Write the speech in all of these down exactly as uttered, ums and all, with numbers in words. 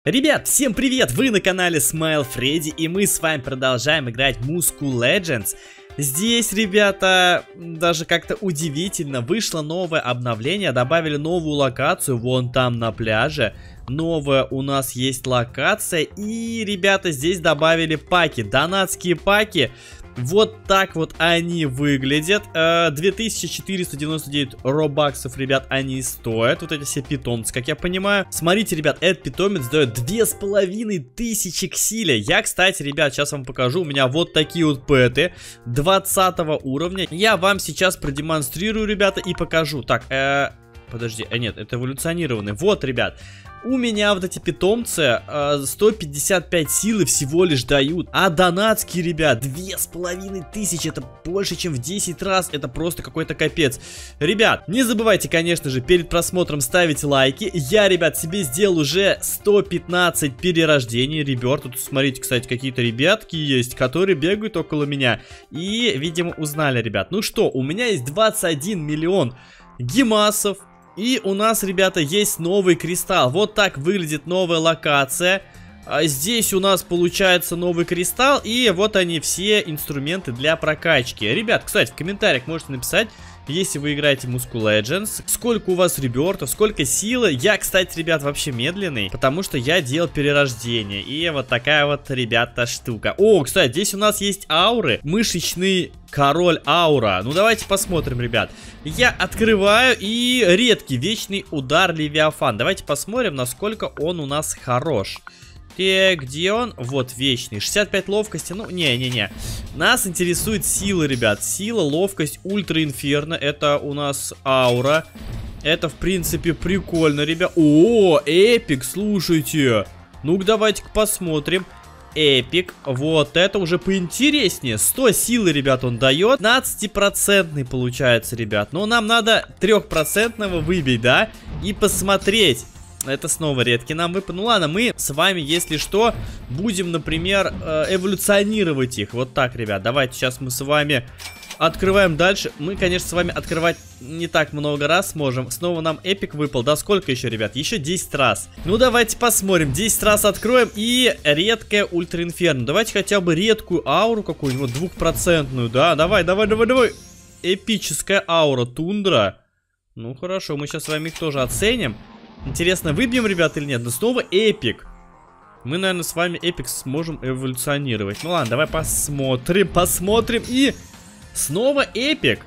Ребят, всем привет! Вы на канале Smile Freddy, и мы с вами продолжаем играть Muscle Legends. Здесь, ребята, даже как-то удивительно, вышло новое обновление, добавили новую локацию, вон там на пляже. Новая у нас есть локация, и, ребята, здесь добавили паки, донатские паки. Вот так вот они выглядят. две тысячи четыреста девяносто девять робаксов, ребят, они стоят. Вот эти все питомцы, как я понимаю. Смотрите, ребят, этот питомец дает две с половиной тысячи к силе. Я, кстати, ребят, сейчас вам покажу. У меня вот такие вот пэты двадцатого уровня. Я вам сейчас продемонстрирую, ребята, и покажу. Так, э, подожди, э, нет, это эволюционированный. Вот, ребят. У меня вот эти питомцы э, сто пятьдесят пять силы всего лишь дают. А донатские, ребят, две с половиной тысячи. Это больше, чем в десять раз. Это просто какой-то капец. Ребят, не забывайте, конечно же, перед просмотром ставить лайки. Я, ребят, себе сделал уже сто пятнадцать перерождений. Ребят, тут, смотрите, кстати, какие-то ребятки есть, которые бегают около меня. И, видимо, узнали, ребят. Ну что, у меня есть двадцать один миллион гемасов. И у нас, ребята, есть новый кристалл. Вот так выглядит новая локация. А здесь у нас получается новый кристалл. И вот они, все инструменты для прокачки. Ребят, кстати, в комментариях можете написать, если вы играете в Muscle Legends, сколько у вас ребертов, сколько силы. Я, кстати, ребят, вообще медленный, потому что я делал перерождение. И вот такая вот, ребята, штука. О, кстати, здесь у нас есть ауры. Мышечный король аура. Ну, давайте посмотрим, ребят. Я открываю, и редкий вечный удар Левиафан. Давайте посмотрим, насколько он у нас хорош. Так, где он? Вот, вечный. шестьдесят пять ловкости. Ну, не-не-не. Нас интересует сила, ребят. Сила, ловкость, ультра инферно. Это у нас аура. Это, в принципе, прикольно, ребят. О, эпик, слушайте. Ну-ка, давайте-ка посмотрим. Эпик. Вот это уже поинтереснее. сто силы, ребят, он дает. пятнадцатипроцентный получается, ребят. Но нам надо трехпроцентного выбить, да? И посмотреть. Это снова редкий нам выпад. Ну ладно, мы с вами, если что, будем, например, эволюционировать их. Вот так, ребят. Давайте сейчас мы с вами открываем дальше. Мы, конечно, с вами открывать не так много раз сможем. Снова нам эпик выпал. Да сколько еще, ребят? Еще десять раз. Ну, давайте посмотрим. десять раз откроем. И редкая ультра инферно. Давайте хотя бы редкую ауру какую-нибудь, двухпроцентную. Да, давай, давай, давай, давай. Эпическая аура тундра. Ну, хорошо, мы сейчас с вами их тоже оценим. Интересно, выбьем, ребят, или нет? Но снова эпик. Мы, наверное, с вами эпик сможем эволюционировать. Ну ладно, давай посмотрим, посмотрим. И снова эпик.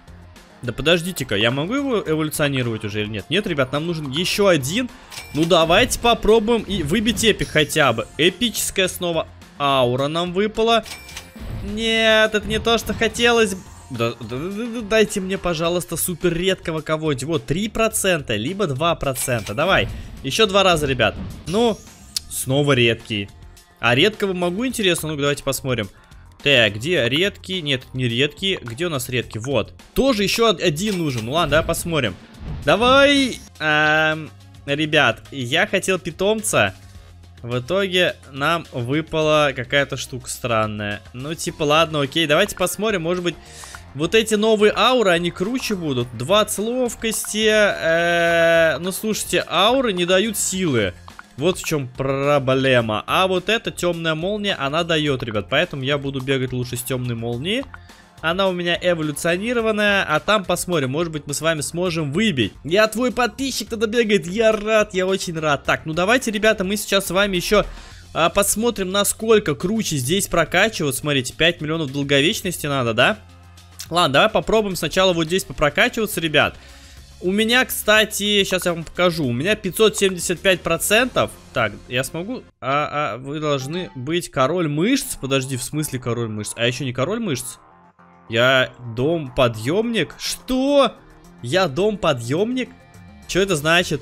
Да подождите-ка, я могу его эволюционировать уже или нет? Нет, ребят, нам нужен еще один. Ну давайте попробуем и выбить эпик хотя бы. Эпическая снова аура нам выпала. Нет, это не то, что хотелось. Да, да, да, да, дайте мне, пожалуйста, супер редкого кого-нибудь. Вот, три процента, либо два процента. Давай, еще два раза, ребят. Ну, снова редкий. А редкого могу, интересно? Ну, давайте посмотрим. Так, где редкий? Нет, не редкий. Где у нас редкий? Вот. Тоже еще один нужен. Ну, ладно, давай посмотрим. Давай. Эм, ребят, я хотел питомца. В итоге нам выпала какая-то штука странная. Ну, типа, ладно, окей. Давайте посмотрим, может быть, вот эти новые ауры, они круче будут. двадцать ловкости. Э-э- ну, слушайте, ауры не дают силы. Вот в чем проблема. А вот эта темная молния, она дает, ребят. Поэтому я буду бегать лучше с темной молнией. Она у меня эволюционированная. А там посмотрим, может быть, мы с вами сможем выбить. Я твой подписчик, тогда бегает. Я рад, я очень рад. Так, ну давайте, ребята, мы сейчас с вами еще а, посмотрим, насколько круче здесь прокачивать. Смотрите, пять миллионов долговечности надо, да? Ладно, давай попробуем сначала вот здесь попрокачиваться, ребят. У меня, кстати, сейчас я вам покажу. У меня пятьсот семьдесят пять процентов. Так, я смогу? А, а, вы должны быть король мышц. Подожди, в смысле король мышц? А еще не король мышц? Я дом-подъемник? Что? Я дом-подъемник? Что это значит?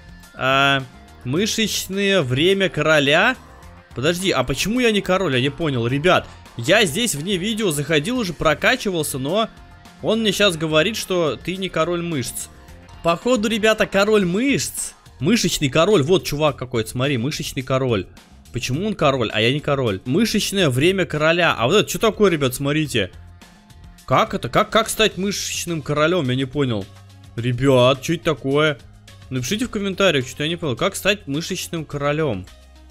А, мышечное время короля? Подожди, а почему я не король? Я не понял, ребят. Я здесь вне видео заходил уже, прокачивался, но он мне сейчас говорит, что ты не король мышц. Походу, ребята, король мышц. Мышечный король. Вот чувак какой-то, смотри, мышечный король. Почему он король, а я не король? Мышечное время короля. А вот это что такое, ребят, смотрите. Как это? Как, как стать мышечным королем? Я не понял. Ребят, что это такое? Напишите в комментариях, что я не понял. Как стать мышечным королем?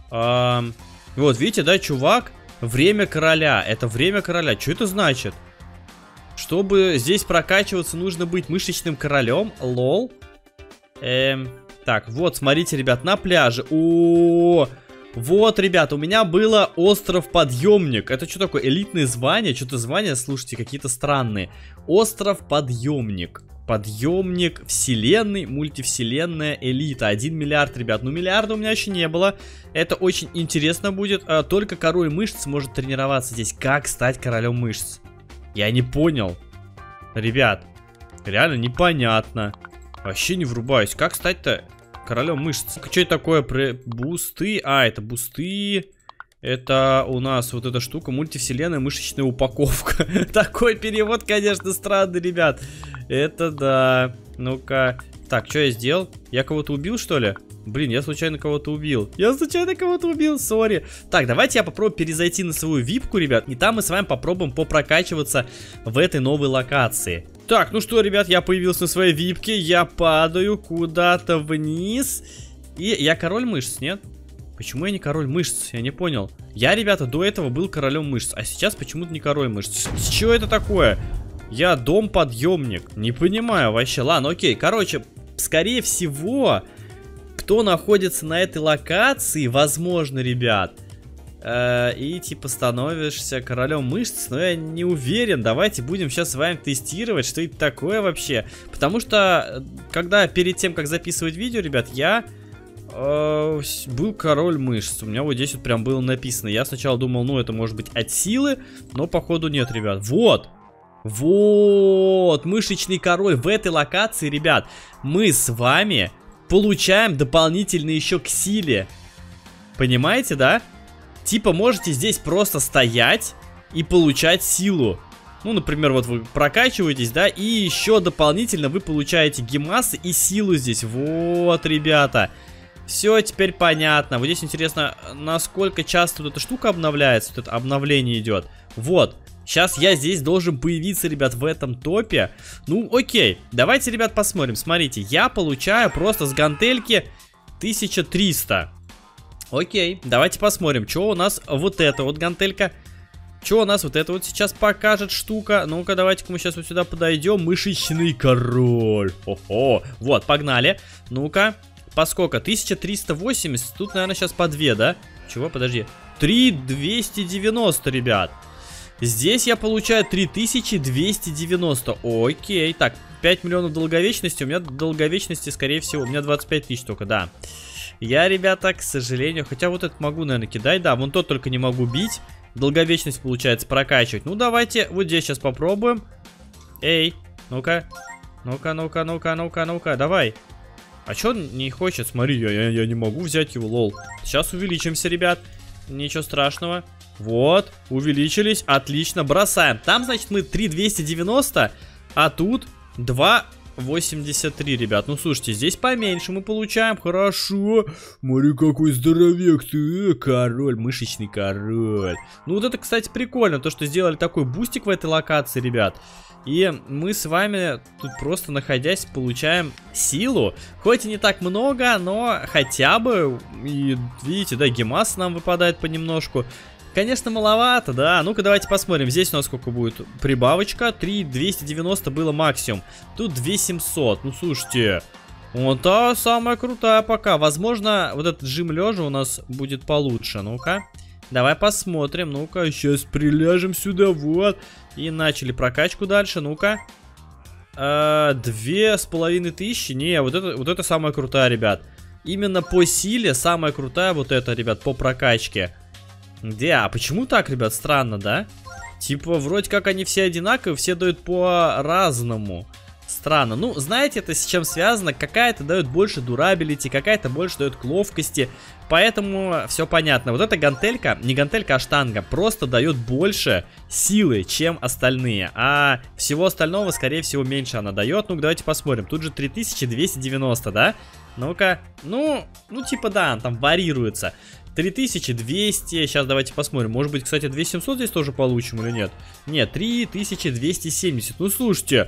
А, вот, видите, да, чувак? Время короля. Это время короля. Что это значит? Чтобы здесь прокачиваться, нужно быть мышечным королем. Лол. Эм, так, вот, смотрите, ребят, на пляже. О, вот, ребят, у меня было остров-подъемник. Это что такое? Элитное звание? Что-то звания, слушайте, какие-то странные. Остров-подъемник. Подъемник вселенной, мультивселенная элита. Один миллиард, ребят. Ну, миллиарда у меня еще не было. Это очень интересно будет. А, только король мышц может тренироваться здесь. Как стать королем мышц? Я не понял. Ребят, реально непонятно. Вообще не врубаюсь. Как стать-то королем мышц? Что это такое? Бусты? А, это бусты. Это у нас вот эта штука. Мультивселенная мышечная упаковка. Такой перевод, конечно, странный, ребят. Это да. Ну-ка. Так, что я сделал? Я кого-то убил, что ли? Блин, я случайно кого-то убил. Я случайно кого-то убил, сори. Так, давайте я попробую перезайти на свою випку, ребят. И там мы с вами попробуем попрокачиваться в этой новой локации. Так, ну что, ребят, я появился на своей випке. Я падаю куда-то вниз. И я король мышц, нет? Почему я не король мышц? Я не понял. Я, ребята, до этого был королем мышц. А сейчас почему-то не король мышц. С чего это такое? Я дом-подъемник. Не понимаю вообще. Ладно, окей. Короче, скорее всего, кто находится на этой локации, возможно, ребят, э, и типа становишься королем мышц, но я не уверен. Давайте будем сейчас с вами тестировать, что это такое вообще. Потому что, когда перед тем, как записывать видео, ребят, я э, был король мышц. У меня вот здесь вот прям было написано. Я сначала думал, ну это может быть от силы, но походу нет, ребят. Вот! Вот, мышечный король. В этой локации, ребят, мы с вами получаем дополнительно еще к силе. Понимаете, да? Типа можете здесь просто стоять и получать силу. Ну, например, вот вы прокачиваетесь, да, и еще дополнительно вы получаете гемасы и силу здесь. Вот, ребята. Все теперь понятно. Вот здесь интересно, насколько часто вот эта штука обновляется, вот это обновление идет. Вот. Сейчас я здесь должен появиться, ребят, в этом топе. Ну, окей. Давайте, ребят, посмотрим. Смотрите, я получаю просто с гантельки тысяча триста. Окей, давайте посмотрим, что у нас вот эта вот гантелька. Что у нас вот это вот сейчас покажет штука. Ну-ка, давайте-ка мы сейчас вот сюда подойдем. Мышечный король. Хо-хо. Вот, погнали. Ну-ка. По сколько? тысяча триста восемьдесят. Тут, наверное, сейчас по две, да? Чего? Подожди. три тысячи двести девяносто, ребят. Здесь я получаю три тысячи двести девяносто. Окей. Так, пять миллионов долговечности. У меня долговечности, скорее всего, у меня двадцать пять тысяч только, да. Я, ребята, к сожалению, хотя вот это могу, наверное, кидать. Да, вон тот только не могу бить. Долговечность, получается, прокачивать. Ну, давайте вот здесь сейчас попробуем. Эй, ну-ка. Ну-ка, ну-ка, ну-ка, ну-ка, ну-ка, давай. А чё он не хочет? Смотри, я, я, я не могу взять его, лол. Сейчас увеличимся, ребят. Ничего страшного. Вот, увеличились, отлично, бросаем. Там, значит, мы три тысячи двести девяносто, а тут два тысячи восемьдесят три, ребят. Ну, слушайте, здесь поменьше мы получаем, хорошо. Смотри, какой здоровек ты, король, мышечный король. Ну, вот это, кстати, прикольно, то, что сделали такой бустик в этой локации, ребят. И мы с вами тут просто находясь получаем силу. Хоть и не так много, но хотя бы, и видите, да, гемас нам выпадает понемножку. Конечно, маловато, да. Ну-ка, давайте посмотрим. Здесь у нас сколько будет прибавочка. три тысячи двести девяносто было максимум. Тут две тысячи семьсот. Ну, слушайте, вот та самая крутая пока. Возможно, вот этот жим лежа у нас будет получше. Ну-ка, давай посмотрим. Ну-ка, сейчас приляжем сюда, вот. И начали прокачку дальше. Ну-ка. Две с половиной тысячи. Не, вот это, вот это самая крутая, ребят. Именно по силе самая крутая вот эта, ребят, по прокачке. Где? А почему так, ребят? Странно, да? Типа, вроде как они все одинаковые, все дают по-разному. Странно. Ну, знаете, это с чем связано? Какая-то дает больше дурабилити, какая-то больше дает к ловкости. Поэтому все понятно. Вот эта гантелька, не гантелька, а штанга, просто дает больше силы, чем остальные. А всего остального, скорее всего, меньше она дает. Ну, давайте посмотрим. Тут же три тысячи двести девяносто, да? Ну-ка. Ну, ну, типа, да, там варьируется. три тысячи двести, сейчас давайте посмотрим. Может быть, кстати, две тысячи семьсот здесь тоже получим или нет? Нет, три тысячи двести семьдесят. Ну, слушайте,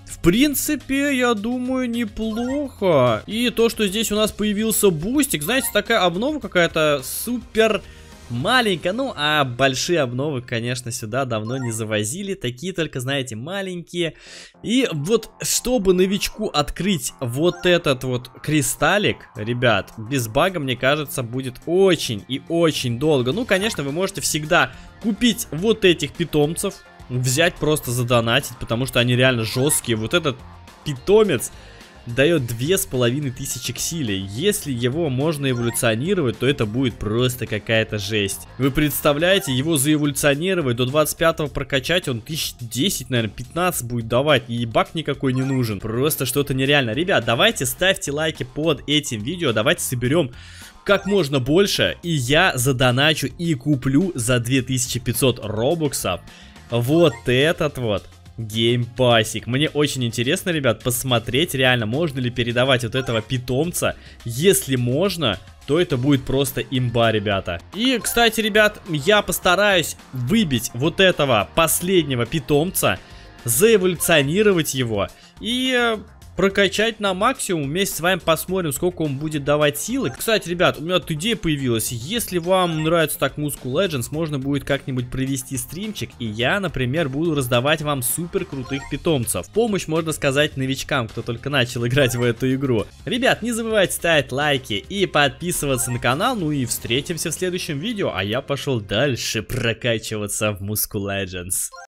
В принципе, я думаю, неплохо. И то, что здесь у нас появился бустик, знаете, такая обнова какая-то супер маленькая. Ну, а большие обновы, конечно, сюда давно не завозили. Такие только, знаете, маленькие. И вот, чтобы новичку открыть вот этот вот кристаллик, ребят, без бага, мне кажется, будет очень и очень долго. Ну, конечно, вы можете всегда купить вот этих питомцев, взять просто задонатить, потому что они реально жесткие. Вот этот питомец дает две с половиной тысячи к силе. Если его можно эволюционировать, то это будет просто какая-то жесть. Вы представляете, его заэволюционировать, до двадцать пятого прокачать, он тысяч десять, наверное, пятнадцать будет давать. И баг никакой не нужен. Просто что-то нереально. Ребят, давайте ставьте лайки под этим видео. Давайте соберем как можно больше. И я задоначу и куплю за две тысячи пятьсот робоксов вот этот вот геймпасик. Мне очень интересно, ребят, посмотреть реально, можно ли передавать вот этого питомца. Если можно, то это будет просто имба, ребята. И, кстати, ребят, я постараюсь выбить вот этого последнего питомца, заэволюционировать его и прокачать на максимум. Вместе с вами посмотрим, сколько он будет давать силы. Кстати, ребят, у меня тут идея появилась. Если вам нравится так Muscle Legends, можно будет как-нибудь провести стримчик, и я, например, буду раздавать вам супер крутых питомцев. Помощь, можно сказать, новичкам, кто только начал играть в эту игру. Ребят, не забывайте ставить лайки и подписываться на канал. Ну и встретимся в следующем видео. А я пошел дальше прокачиваться в Muscle Legends.